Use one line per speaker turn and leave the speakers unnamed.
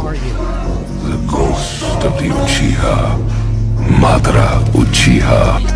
are you?
The ghost of the Uchiha. Madara Uchiha.